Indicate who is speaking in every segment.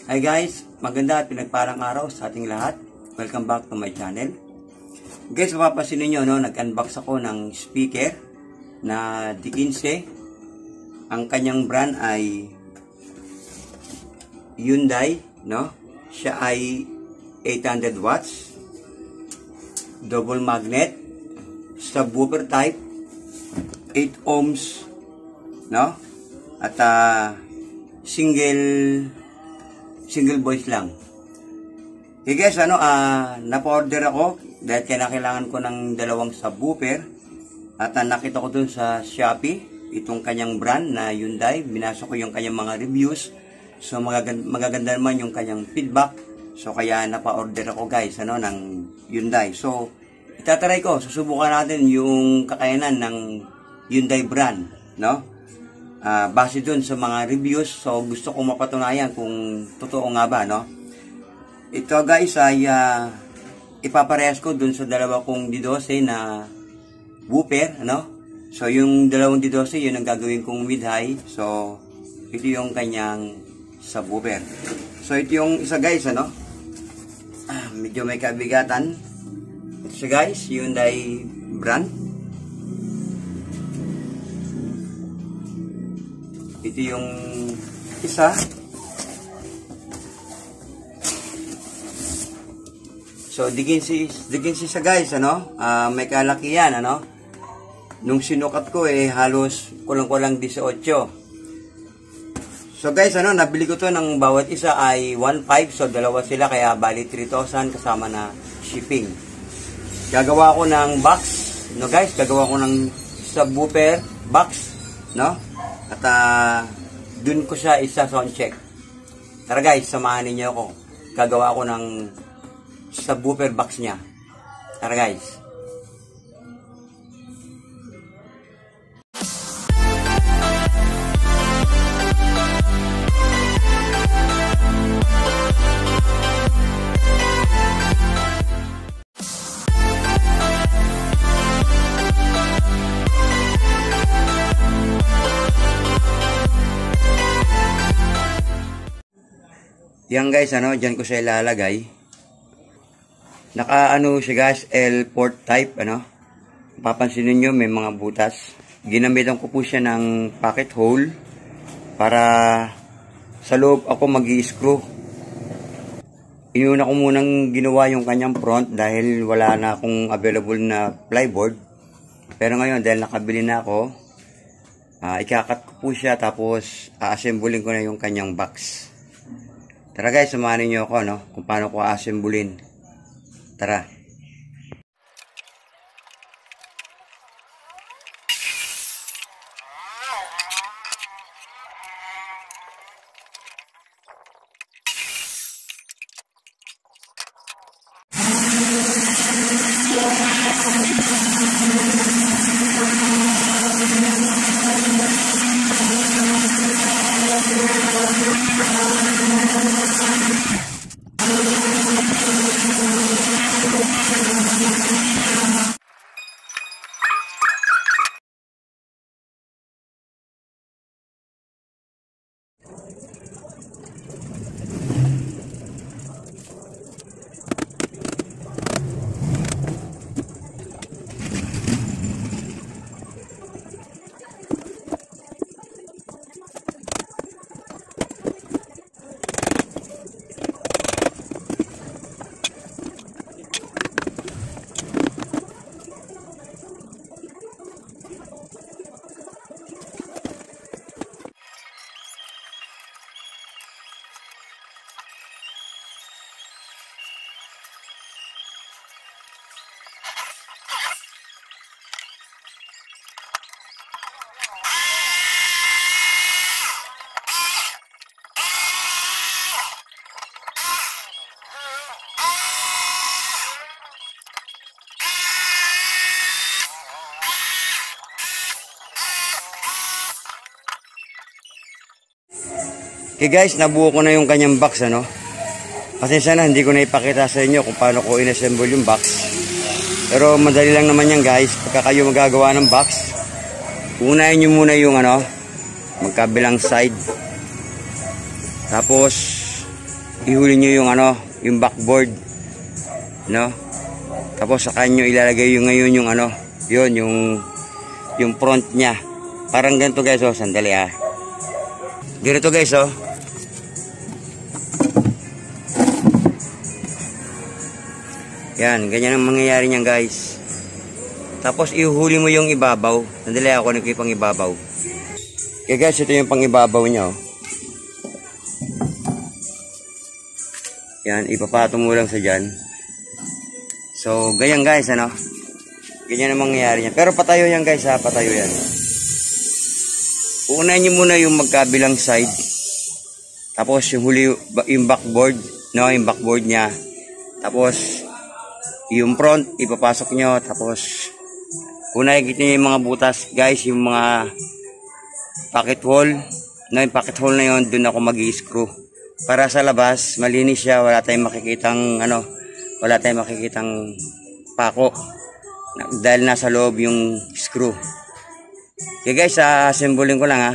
Speaker 1: Hi guys, maganda at pinagparang araw sa ating lahat. Welcome back to my channel. Guys, mapapansin niyo no, nag-unbox ako ng speaker na D15. Ang kanyang brand ay Hyundai, no? Siya ay 800 watts, double magnet, subwoofer type, 8 ohms, no? At single voice lang. Okay guys, napa-order ako dahil kailangan ko ng dalawang subwoofer at nakita ko dun sa Shopee itong kanyang brand na Hyundai. Binasa ko yung kanyang mga reviews, so magaganda naman yung kanyang feedback, so kaya napa-order ako guys ng Hyundai. So itatry ko, susubukan natin yung kakayanan ng Hyundai brand, no? Base dun sa mga reviews, so gusto kong mapatunayan kung totoo nga ba, no? Ito guys ay ipaparehas ko dun sa dalawa kong D12 na woofer, no? So yung dalawang D12 yun ang gagawin kong mid-high, so ito yung kanyang subwoofer. So ito yung isa guys, medyo may kabigatan. Ito siya guys, Hyundai brand. Ito yung isa. So, D15 siya guys, may kalakihan, Nung sinukat ko, halos kulang-kulang 18. So guys, nabili ko to ng bawat isa ay 1.5, so dalawa sila, kaya bali 3,000 kasama na shipping. Gagawa ko ng box, guys, gagawa ko ng subwoofer box, At dun ko siya isa sound check. Tara guys, samahan niyo ako. Gagawa ko ng subwoofer box niya. Tara guys. Yan guys, dyan ko siya ilalagay. Naka siya guys, L-port type, Papansinin nyo, may mga butas. Ginamitan ko po siya ng pocket hole para sa loob ako mag-i-screw. Inuna ko munang ginawa yung kanyang front dahil wala na akong available na plyboard. Pero ngayon, dahil nakabili na ako, ikakat ko po siya tapos a-assemblein ko na yung kanyang box. Tara guys, samahan niyo ako, kung paano ko a-assemblein. Tara. Okay guys, nabuo ko na yung kanyang box, Kasi sana hindi ko na ipakita sa inyo kung paano ko inassemble yung box. Pero madali lang naman yan guys, pagka kayo magagawa ng box. Unahin nyo muna yung magkabilang side. Tapos ihuli nyo yung ano, yung backboard, no? Tapos saka nyo ilalagay yung ngayon yung ano, yun, yung front nya. Parang ganito guys, oh, sandali ah. Ganito guys, oh. Yan, ganyan ang mangyayari niyan guys. Tapos ihuli mo yung ibabaw. Sandali ako nagkip pang ibabaw. Okay guys, ito yung pang ibabaw niya, oh. Yan, ipapatong mo lang sa dyan. So, ganyan guys, ano. Ganyan ang mangyayari niyan. Pero patayo yan guys, ha, patayo yan. Uunahin nyo muna yung magkabilang side. Tapos yung huli, yung backboard, no, yung backboard niya. Tapos yung front ipapasok nyo. Tapos unahin nyo yung mga butas guys, yung mga pocket hole, no, yung pocket hole na yun, dun ako mag-i-screw para sa labas malinis siya, wala tayong makikitang ano, wala tayong makikitang pako dahil nasa loob yung screw. Okay guys, assemblin ko lang ha.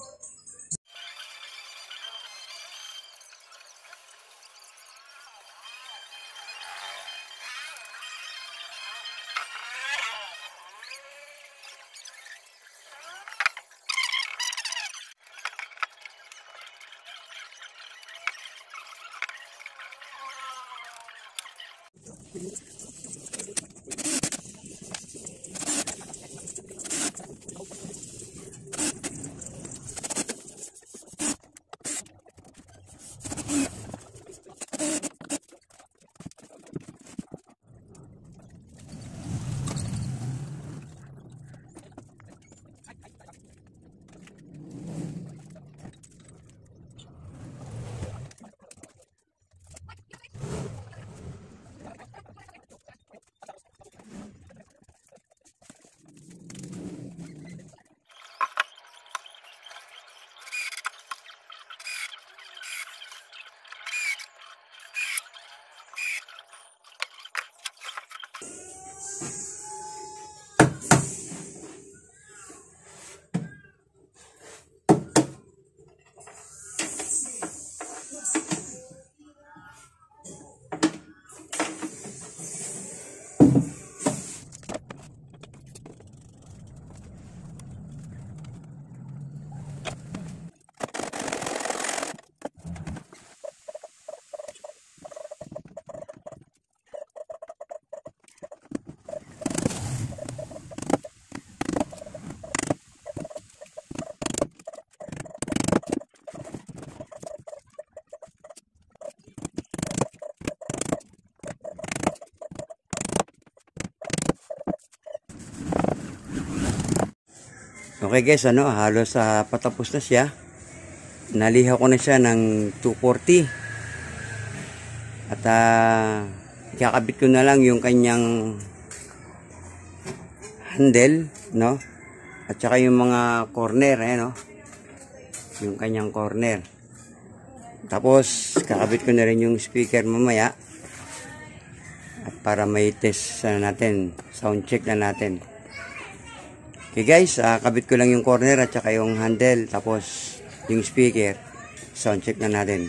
Speaker 1: Okay guys, ano, halos patapos na siya. Naliha ko na siya ng 240. At ikakabit ko na lang yung kanyang handle, no? At saka yung mga corner, no? Yung kanyang corner. Tapos kakabit ko na rin yung speaker mamaya. At para may test natin, sound check na natin. Okay guys, kabit ko lang yung corner at saka yung handle, tapos yung speaker, sound check na natin.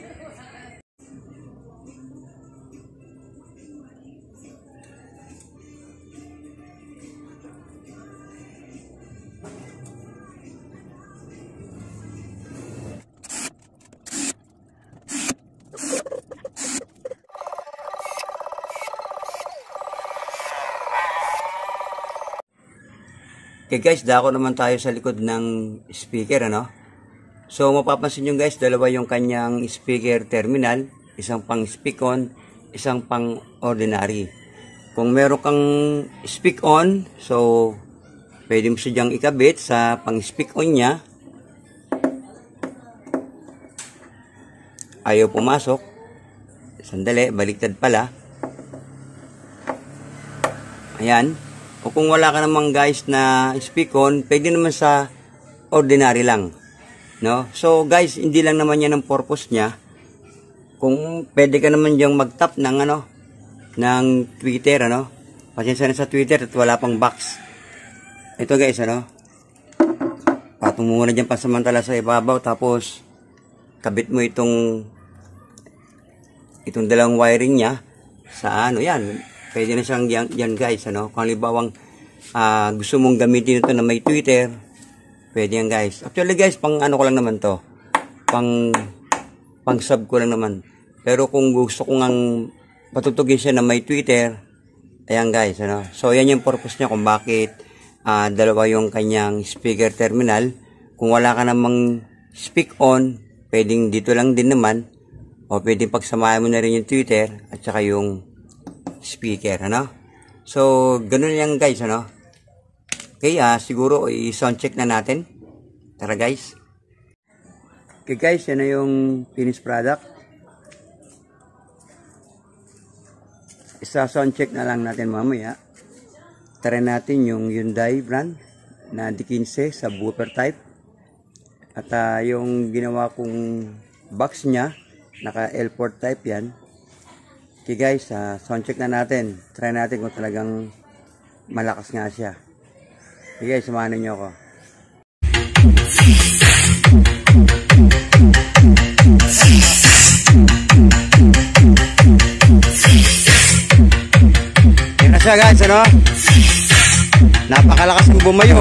Speaker 1: Okay guys, dako naman tayo sa likod ng speaker, ano? So mapapansin nyo guys, dalawa yung kanyang speaker terminal, isang pang speak on, isang pang ordinary. Kung meron kang speak on, so pwede mo siya dyang ikabit sa pang speak on nya. Ayaw pumasok. Sandali, baliktad pala. Ayan. O kung wala ka naman guys na speak on, pwede naman sa ordinary lang, no? So guys, hindi lang naman yan ang purpose niya. Kung pwede ka naman diyang mag-tap ng ano, ng Twitter, ano? Pasensya na sa Twitter at wala pang box. Ito guys, ano? Patong muna dyan pasamantala sa ibabaw, tapos kabit mo itong itong dalawang wiring niya sa ano yan. Pwede na siyang yan guys, ano. Kung halibawang gusto mong gamitin ito na may Twitter, pwede yan guys. Actually guys, pang ano ko lang naman to. Pang sub ko lang naman. Pero kung gusto ko ngang patutugin siya na may Twitter, ayan guys, ano. So yan yung purpose niya kung bakit dalawa yung kanyang speaker terminal. Kung wala ka namang speak on, pwedeng dito lang din naman. O pwedeng pagsamahin mo na rin yung Twitter at saka yung speaker, ano. So ganun yan guys, ano. Okay, siguro i-sound check na natin. Tara guys. Okay guys, yan na yung finished product. Isa-sound check na lang natin mamaya. Try natin yung Hyundai brand na D15 sa woofer type. At yung ginawa kong box niya, naka L4 type yan. Okay guys, sound check na natin. Try natin kung talagang malakas nga siya. Okay guys, samahan niyo ako. Yan na siya guys, ano? Napakalakas ng bumayo.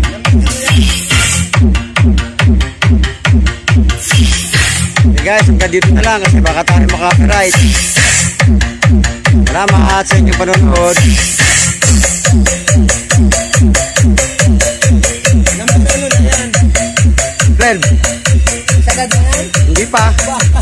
Speaker 1: Okay guys, hanggang dito na lang kasi baka tayo maka-copyright. Salamat sa inyong panonood. Friend, hindi pa.